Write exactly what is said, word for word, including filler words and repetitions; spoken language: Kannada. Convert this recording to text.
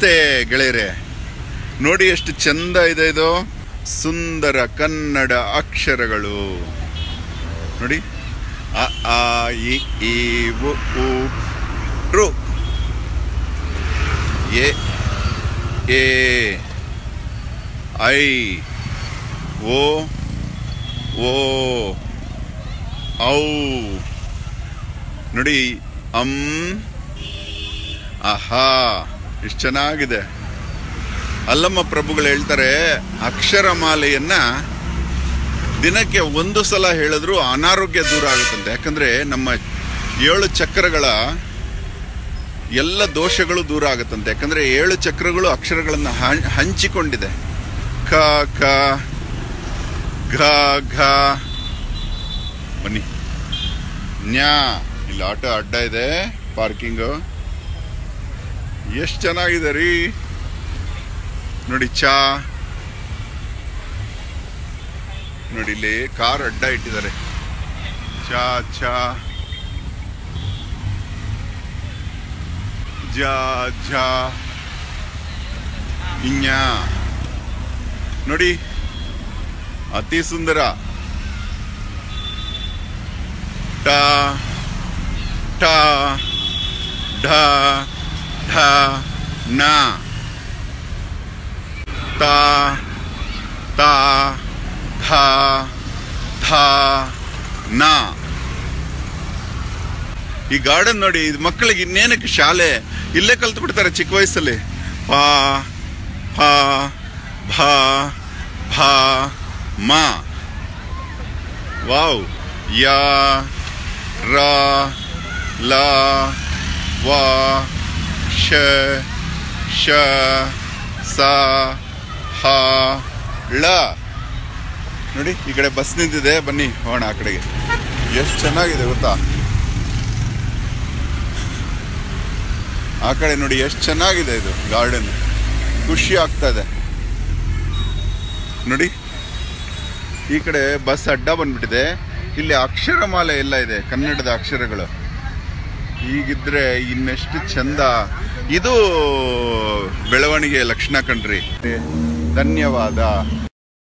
ನಮಸ್ತೆ ಗೆಳೆಯರೆ, ನೋಡಿ ಎಷ್ಟು ಚಂದ ಇದೆ ಇದು. ಸುಂದರ ಕನ್ನಡ ಅಕ್ಷರಗಳು ನೋಡಿ. ಅ ಆ ಇ ಈ ಉ ಊ ಋ ಎ ಎ ಐ ಓ ಓ ಔ ನೋಡಿ. ಅಂ ಆಹಾ, ಎಷ್ಟು ಚೆನ್ನಾಗಿದೆ. ಅಲ್ಲಮ್ಮ ಪ್ರಭುಗಳು ಹೇಳ್ತಾರೆ, ಅಕ್ಷರಮಾಲೆಯನ್ನ ದಿನಕ್ಕೆ ಒಂದು ಸಲ ಹೇಳಿದ್ರು ಅನಾರೋಗ್ಯ ದೂರ ಆಗುತ್ತಂತೆ. ಯಾಕಂದ್ರೆ ನಮ್ಮ ಏಳು ಚಕ್ರಗಳ ಎಲ್ಲ ದೋಷಗಳು ದೂರ ಆಗುತ್ತಂತೆ. ಯಾಕಂದ್ರೆ ಏಳು ಚಕ್ರಗಳು ಅಕ್ಷರಗಳನ್ನ ಹಂಚಿಕೊಂಡಿದೆ. ಕ ಕ ಘ ಘ ಬನ್ನಿ. ನ್ಯಾ, ಇಲ್ಲಿ ಆಟೋ ಅಡ್ಡ ಇದೆ, ಪಾರ್ಕಿಂಗು. ಎಷ್ಟು ಚೆನ್ನಾಗಿದೆ ರೀ ನೋಡಿ. ಚಾ ನೋಡಿ, ಇಲ್ಲಿ ಕಾರ್ ಅಡ್ಡ ಇಟ್ಟಿದ್ದಾರೆ. ಚಾ ಚಾ ಜಾ ಜಾ ಇನ್ಯ ನೋಡಿ, ಅತಿ ಸುಂದರ. ಟ ಟ ಢ ಢ ನ ತ ತ ಧ ಧ ನ. ಈ ಗಾರ್ಡನ್ ನೋಡಿ, ಇದು ಮಕ್ಕಳಿಗೆ ಇನ್ನೇನಕ್ಕೆ ಶಾಲೆ, ಇಲ್ಲೇ ಕಲ್ತು ಬಿಡ್ತಾರೆ ಚಿಕ್ಕ ವಯಸ್ಸಲ್ಲಿ. ಪ ಫ ಭ ಭ ಮ. ವಾವ್. ಯ ರ ಲ ವ ಶ ಶ ಸ ಹ ಳ. ನೋಡಿ, ಈ ಕಡೆ ಬಸ್ ನಿಂತಿದೆ, ಬನ್ನಿ ಹೋಗೋಣ ಆ ಕಡೆಗೆ. ಎಷ್ಟು ಚೆನ್ನಾಗಿದೆ ಗೊತ್ತಾ ಆ ಕಡೆ ನೋಡಿ, ಎಷ್ಟು ಚೆನ್ನಾಗಿದೆ ಇದು ಗಾರ್ಡನ್. ಖುಷಿ ಆಗ್ತಾ ಇದೆ ನೋಡಿ. ಈ ಕಡೆ ಬಸ್ ಅಡ್ಡ ಬಂದ್ಬಿಟ್ಟಿದೆ. ಇಲ್ಲಿ ಅಕ್ಷರಮಾಲೆ ಎಲ್ಲ ಇದೆ, ಕನ್ನಡದ ಅಕ್ಷರಗಳು. ಹೀಗಿದ್ರೆ ಇನ್ನೆಷ್ಟು ಚಂದ. ಇದು ಬೆಳವಣಿಗೆ ಲಕ್ಷಣ ಕಣ್ರಿ. ಧನ್ಯವಾದ.